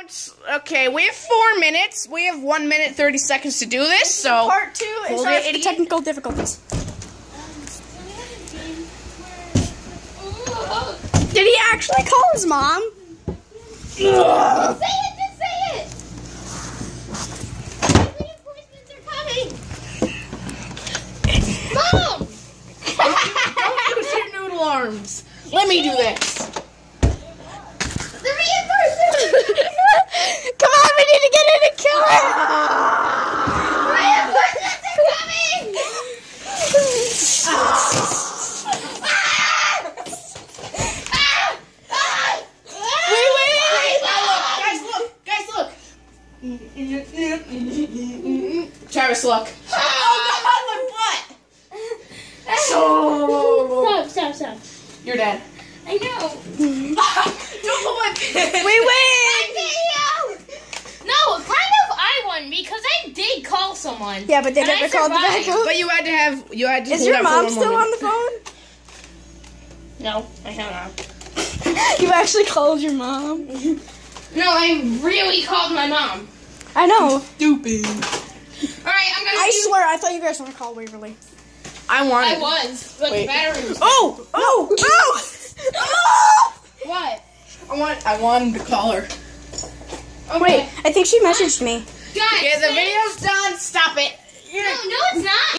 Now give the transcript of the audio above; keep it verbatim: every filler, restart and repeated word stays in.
it's okay. We have four minutes. We have one minute thirty seconds to do this. So part two. And sorry for the technical difficulties. Did he actually call his mom? Say it, just say it. Reinforcements are coming. Mom! don't use your noodle arms. Let me do this. The reinforcements! Come on, we need to get in and kill her! Reinforcements are coming! Wait, wait, wait! Guys, look! Guys, look! Travis, look. Oh God, look what? So Stop, stop, stop. you're dead. I know. Don't pull my pin. Wait, wait! No, kind of I won because I did call someone. Yeah, but they And I never called the survived. backup. But you had to have you had to. Is hold your out for mom one still more on the phone? No, I hung up. You actually called your mom? No, I really called my mom. I know. Stupid. Alright, I'm gonna I do... swear, I thought you guys were gonna call Waverly. I wanted. I was, but Wait. the battery was... Oh! Oh! Oh! Oh! What? I want. I wanted to call her. Okay. Wait, I think she messaged me. Guys, Okay, the thanks. video's done. Stop it. No, no, it's not.